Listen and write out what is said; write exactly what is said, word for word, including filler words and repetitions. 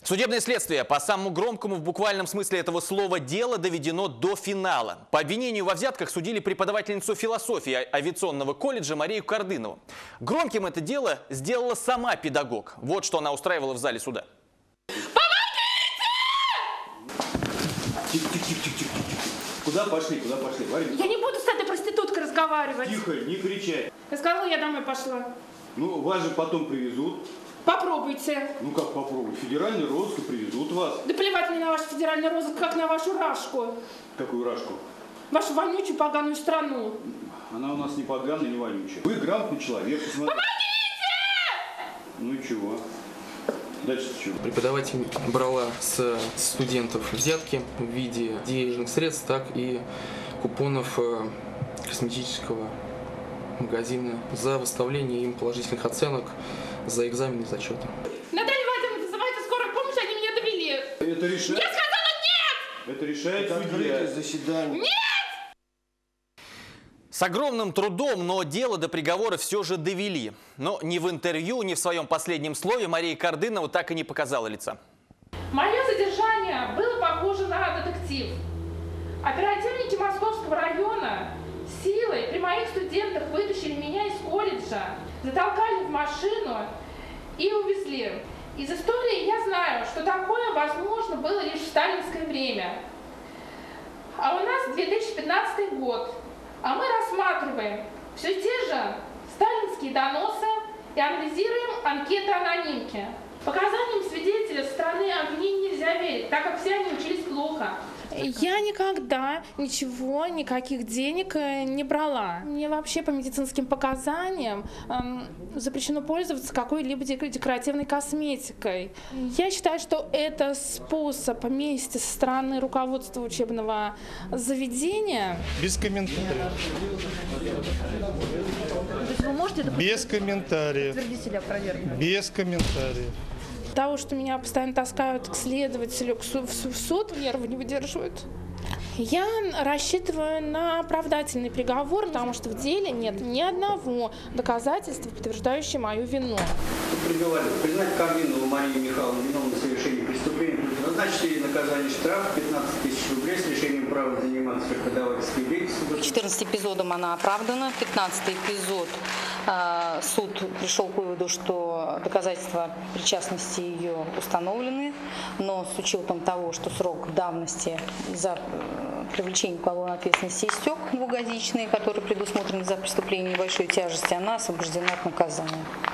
Судебное следствие по самому громкому в буквальном смысле этого слова дело доведено до финала. По обвинению во взятках судили преподавательницу философии авиационного колледжа Марию Кардынову. Громким это дело сделала сама педагог. Вот что она устраивала в зале суда. Тихо-тихо-тихо-тихо. Куда пошли, куда пошли? Варенька? Я не буду с этой проституткой разговаривать. Тихо, не кричай. Я сказала, я домой пошла. Ну, вас же потом привезут. Попробуйте. Ну как попробуй? Федеральный розыск и привезут вас. Да плевать мне на ваш федеральный розыск, как на вашу рашку. Какую рашку? Вашу вонючую поганую страну. Она у нас не поганая, не вонючая. Вы грамотный человек. Посмотри. Помогите! Ну и чего? Дальше чего? Преподаватель брала с студентов взятки в виде денежных средств, так и купонов косметического магазина за выставление им положительных оценок за экзамены и зачеты. Наталья Владимировна, вызывайте скорую помощь, они меня довели. Это решает? Я сказала нет! Это решает судья. Заседание. Нет! С огромным трудом, но дело до приговора все же довели. Но ни в интервью, ни в своем последнем слове Мария Кардынова так и не показала лица. Мое задержание было похоже на детектив. Оперативники Московского района силой при моих студентах вытащили меня из колледжа, затолкали в машину и увезли. Из истории я знаю, что такое возможно было лишь в сталинское время. А у нас две тысячи пятнадцатый год, а мы рассматриваем все те же сталинские доносы и анализируем анкеты анонимки. Показаниям свидетеля со стороны обвинения нельзя верить, так как все они учились плохо. Я никогда ничего, никаких денег не брала. Мне вообще по медицинским показаниям эм, запрещено пользоваться какой-либо декоративной косметикой. Я считаю, что это способ мести со стороны руководства учебного заведения. Без комментариев. То есть вы можете это Без комментариев. подтвердить или опровергнуть? Без комментариев. Того, что меня постоянно таскают к следователю, к суд, в суд, нервы не выдерживают. Я рассчитываю на оправдательный приговор, потому что в деле нет ни одного доказательства, подтверждающего мою вину. Приговариваю признать Кардынову Марию Михайловну виновной в совершении преступления, назначить ей наказание штраф пятнадцать тысяч рублей с лишением права заниматься преподавательской деятельностью. четырнадцатым эпизодом она оправдана. пятнадцатый эпизод э, суд пришел к выводу, что доказательства причастности ее установлены, но с учетом того, что срок давности за привлечение к уголовной ответственности истек двухгодичный, который предусмотрен за преступление небольшой тяжести, она освобождена от наказания.